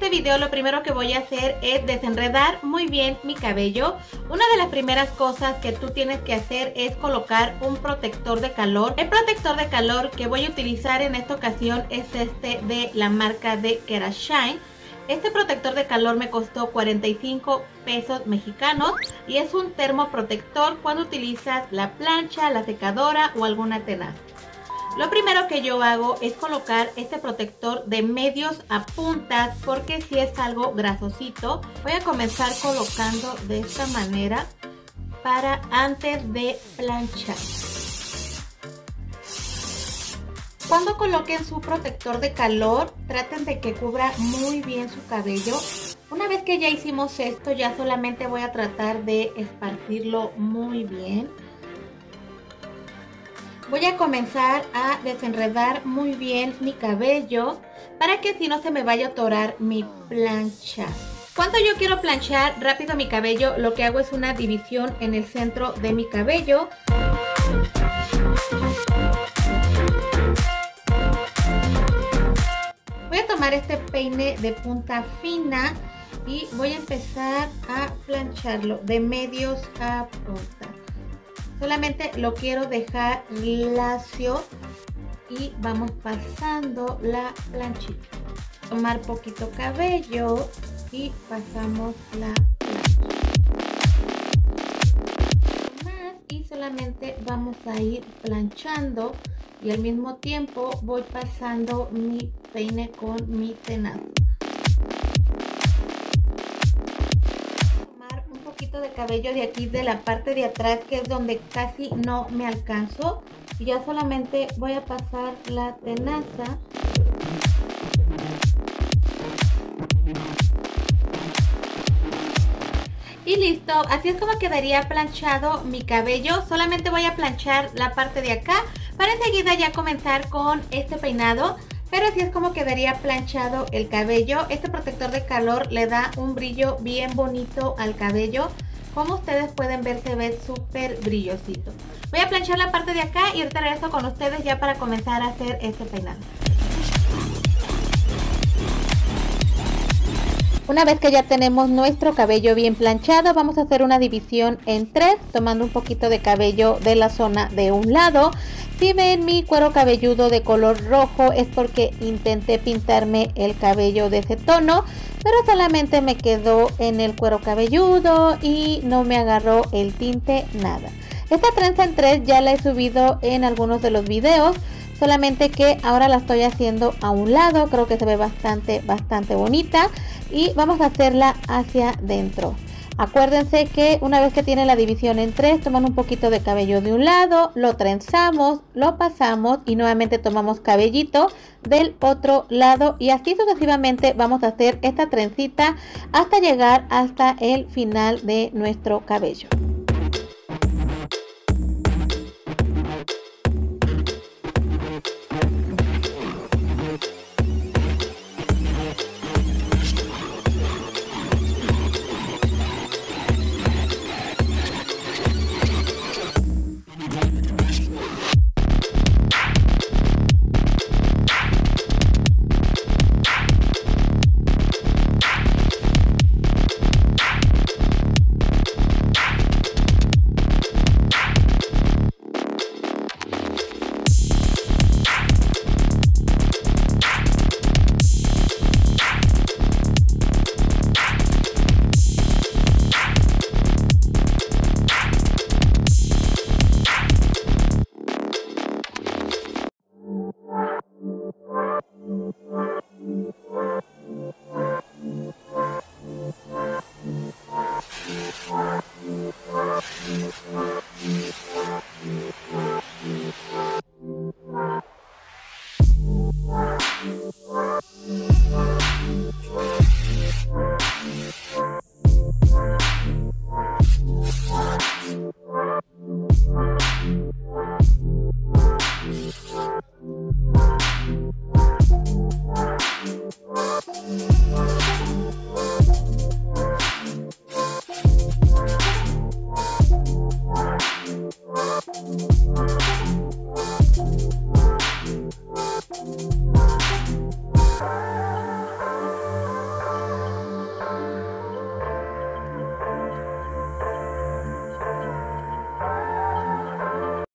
este video lo primero que voy a hacer es desenredar muy bien mi cabello. Una de las primeras cosas que tú tienes que hacer es colocar un protector de calor. El protector de calor que voy a utilizar en esta ocasión es este de la marca de Kerashine. Este protector de calor me costó 45 pesos mexicanos y es un termoprotector cuando utilizas la plancha, la secadora o alguna tenaza. Lo primero que yo hago es colocar este protector de medios a puntas porque si es algo grasosito. Voy a comenzar colocando de esta manera para antes de planchar. Cuando coloquen su protector de calor, traten de que cubra muy bien su cabello. Una vez que ya hicimos esto, ya solamente voy a tratar de esparcirlo muy bien. Voy a comenzar a desenredar muy bien mi cabello para que así no se me vaya a atorar mi plancha. Cuando yo quiero planchar rápido mi cabello, lo que hago es una división en el centro de mi cabello. Voy a tomar este peine de punta fina y voy a empezar a plancharlo de medios a punta. Solamente lo quiero dejar lacio y vamos pasando la planchita. Tomar poquito cabello y pasamos la plancha. Y solamente vamos a ir planchando y al mismo tiempo voy pasando mi peine con mi tenaza. De cabello de aquí de la parte de atrás, que es donde casi no me alcanzo, y ya solamente voy a pasar la tenaza y listo. Así es como quedaría planchado mi cabello. Solamente voy a planchar la parte de acá para enseguida ya comenzar con este peinado. Pero así es como quedaría planchado el cabello. Este protector de calor le da un brillo bien bonito al cabello. Como ustedes pueden ver, se ve súper brillosito. Voy a planchar la parte de acá y ahorita regreso con ustedes ya para comenzar a hacer este peinado. Una vez que ya tenemos nuestro cabello bien planchado, vamos a hacer una división en tres, tomando un poquito de cabello de la zona de un lado. Si ven mi cuero cabelludo de color rojo es porque intenté pintarme el cabello de ese tono, pero solamente me quedó en el cuero cabelludo y no me agarró el tinte nada. Esta trenza en tres ya la he subido en algunos de los videos, solamente que ahora la estoy haciendo a un lado. Creo que se ve bastante bonita y vamos a hacerla hacia adentro. Acuérdense que una vez que tiene la división en tres, toman un poquito de cabello de un lado, lo trenzamos, lo pasamos y nuevamente tomamos cabellito del otro lado y así sucesivamente vamos a hacer esta trencita hasta llegar hasta el final de nuestro cabello.